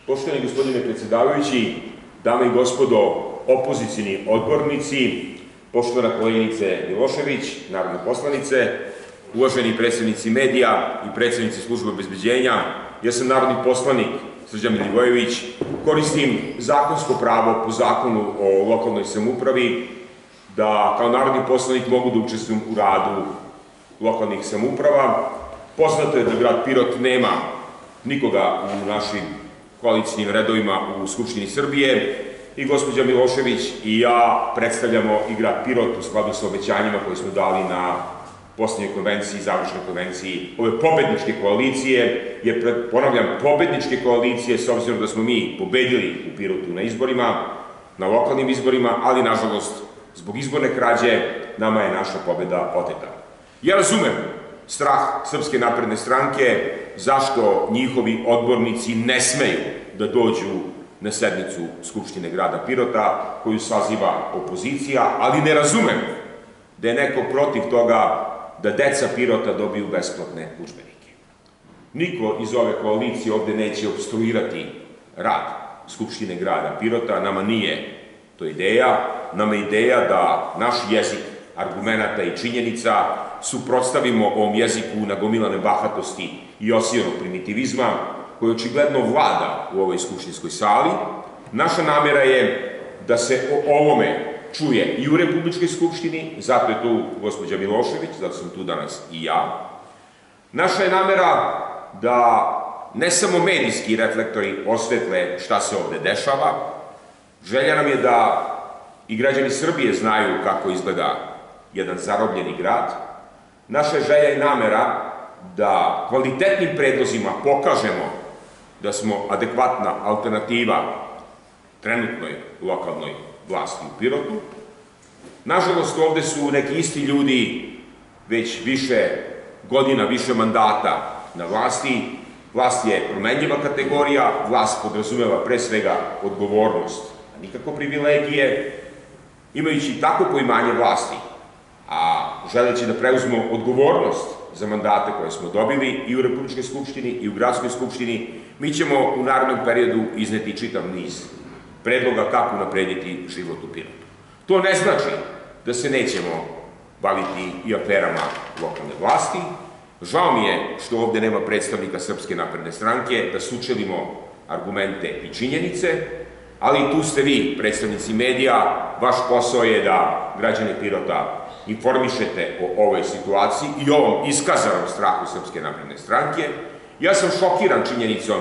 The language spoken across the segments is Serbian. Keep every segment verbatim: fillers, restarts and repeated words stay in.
Poštovani gospodine predsjedavajući, dame i gospodo opozicioni odbornici, poštovana koleginice Milošević, narodna poslanice, uvaženi predstavnici medija i predstavnici službe obezbeđenja, ja sam narodni poslanik Srđan Milivojević, koristim zakonsko pravo po zakonu o lokalnoj samoupravi da kao narodni poslanik mogu da učestvujem u radu lokalnih samouprava. Poznato je da grad Pirot nema nikoga u našim koalicijnim redovima u Skupštini Srbije i gospođa Milošević i ja predstavljamo i grad Pirot u skladu sa obećanjima koje smo dali na poslednjoj konvenciji, završnoj konvenciji ove pobedničke koalicije, jer ponavljam, pobedničke koalicije s obzirom da smo mi pobedili u Pirotu na izborima, na lokalnim izborima, ali nažalost zbog izborne krađe nama je naša pobeda oteta. Ja razumem strah Srpske napredne stranke zašto njihovi odbornici ne smeju da dođu na sednicu Skupštine grada Pirota koju saziva opozicija, ali ne razumem da je neko protiv toga da deca Pirota dobiju besplatne udžbenike. Niko iz ove koalicije ovde neće opstruirati rad Skupštine grada Pirota, nama nije to ideja, nama je ideja da naš jezik argumenata i činjenica suprotstavimo ovom jeziku nagomilane bahatosti i osijenog primitivizma koji očigledno vlada u ovoj skupštinskoj sali. Naša namera je da se o ovome čuje i u Republičkoj skupštini, zato je tu gospođa Milošević, zato sam tu danas i ja. Naša je namera da ne samo medijski reflektori osvetle šta se ovde dešava, želja nam je da i građani Srbije znaju kako izgleda jedan zarobljeni grad. Naša je želja i namera da kvalitetnim predlozima pokažemo da smo adekvatna alternativa trenutnoj lokalnoj vlasti u Pirotu. Nažalost, ovde su neki isti ljudi već više godina, više mandata na vlasti. Vlast je promenljiva kategorija, vlast podrazumeva pre svega odgovornost, a nikako privilegije. Imajući tako poimanje vlasti, a želeći da preuzmemo odgovornost za mandate koje smo dobili i u Republičkoj skupštini i u Gradskoj skupštini, mi ćemo u narednom periodu izneti čitav niz predloga kako naprediti život u Pirotu. To ne znači da se nećemo baviti i aferama lokalne vlasti. Žao mi je što ovde nema predstavnika Srpske napredne stranke da sučelimo argumente i činjenice, ali tu ste vi, predstavnici medija, vaš posao je da građane Pirota informišete o ovoj situaciji i ovom iskazanom strahu Srpske napredne stranke. Ja sam šokiran činjenicom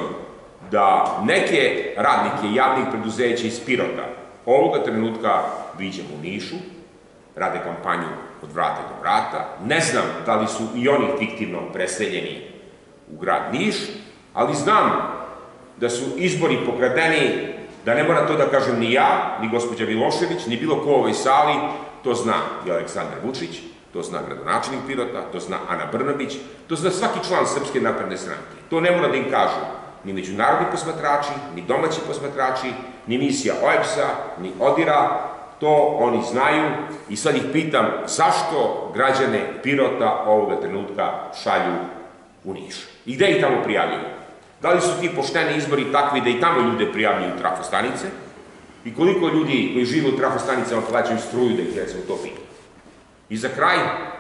da neke radnike javnih preduzeća iz Pirota ovoga trenutka viđamo u Nišu, rade kampanju od vrata do vrata. Ne znam da li su i oni fiktivno preseljeni u grad Niš, ali znam da su izbori pokradeni, da ne mora to da kažem ni ja, ni gospođa Milošević, ni bilo ko u ovoj sali, to zna i Aleksandar Vučić, to zna gradonačelnik Pirota, to zna Ana Brnabić, to zna svaki član Srpske napredne stranke. To ne mora da im kažu ni međunarodni posmatrači, ni domaći posmatrači, ni misija O E B S-a, ni ODIR-a, to oni znaju i sad ih pitam zašto građane Pirota ovoga trenutka šalju u Niš i gde ih tamo prijavljuju. Da li su ti pošteni izbori takvi da i tamo ljude prijavljuju trafostanice i koliko ljudi koji žive u trafostanicama plaćaju struju da ih recimo to pita. I za kraj,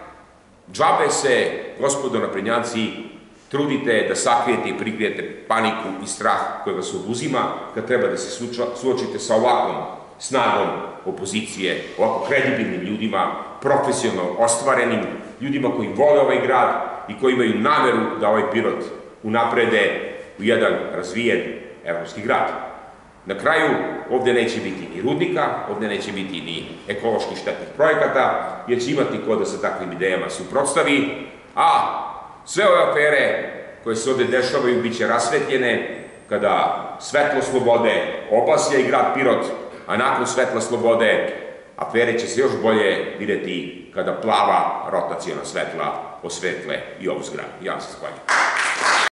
džabe se, gospodo naprednjaci, trudite da sakrijete i prikrijete paniku i strah koji vas obuzima kad treba da se suočite sa ovakvom snagom opozicije, ovako kredibilnim ljudima, profesionalno ostvarenim, ljudima koji vole ovaj grad i koji imaju nameru da ovaj Pirot unaprede u jedan razvijen evropski grad. Na kraju, ovde neće biti ni rudnika, ovde neće biti ni ekološki štetnih projekata, jer će imati ko da se takvim idejama suprotstavi, a sve ove afere koje se ovde dešavaju bit će rasvetljene kada svetlo slobode obasja i grad Pirot, a nakon svetla slobode afere će se još bolje videti kada plava rotacijona svetla osvetle i ovu zgradu. Ja vam se zahvaljujem.